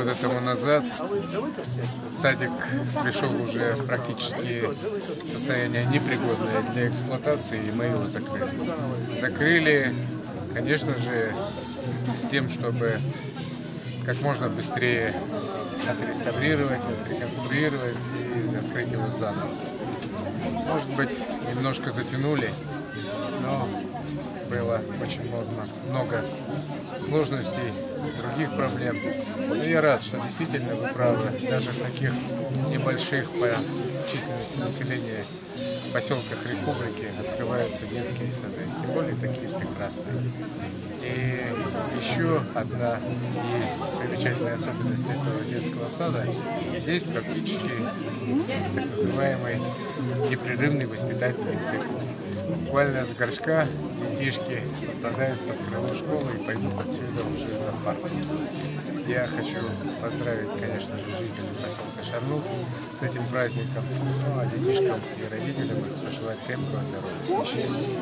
Год тому назад садик пришел уже практически в состояние непригодное для эксплуатации, и мы его закрыли. Закрыли, конечно же, с тем, чтобы как можно быстрее отреставрировать, отреконструировать и открыть его заново. Может быть, немножко затянули, но было очень много сложностей, других проблем. Но я рад, что действительно вы правы. Даже в таких небольших по численности населения поселках республики открываются детские сады, тем более такие прекрасные. И еще одна есть примечательная особенность этого детского сада. Здесь практически так называемый непрерывный воспитательный цикл. Буквально с горшка детишки попадают под крыло школы и пойдут отсюда уже в зоопарк. Я хочу поздравить, конечно же, жителей поселка Шарнук с этим праздником, ну а детишкам и родителям пожелать крепкого здоровья и счастья.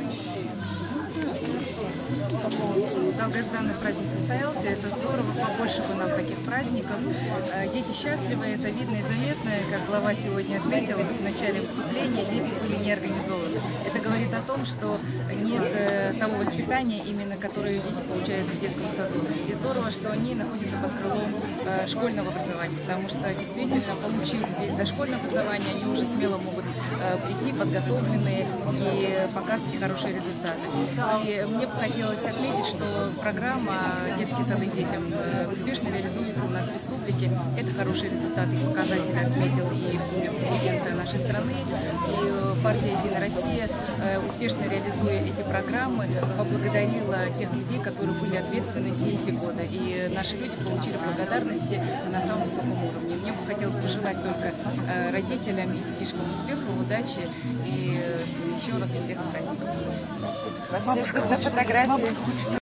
Долгожданный праздник состоялся, это здорово, побольше бы нам таких праздников. Дети счастливы, это видно и заметно, как глава сегодня отметил в начале выступления, дети были не организованы. Это говорит о том, что нет того воспитания, именно которое дети получают в детском саду. И здорово, что они находятся под крылом школьного образования, потому что действительно, получив здесь дошкольное образование, они уже смело могут прийти подготовленные и показывать хорошие результаты. И мне бы хотелось отметить, что программа «Детские сады детям» успешно реализуется у нас в республике. Это хорошие результаты и показатели отметил и президент нашей страны, и партия «Единая Россия», успешно реализуя эти программы, поблагодарила тех людей, которые были ответственны все эти годы. И наши люди получили благодарности на самом высоком уровне. Мне бы хотелось пожелать только родителям и детишкам успехов, удачи и еще раз всех с праздником. Вас все ждут на фотографии.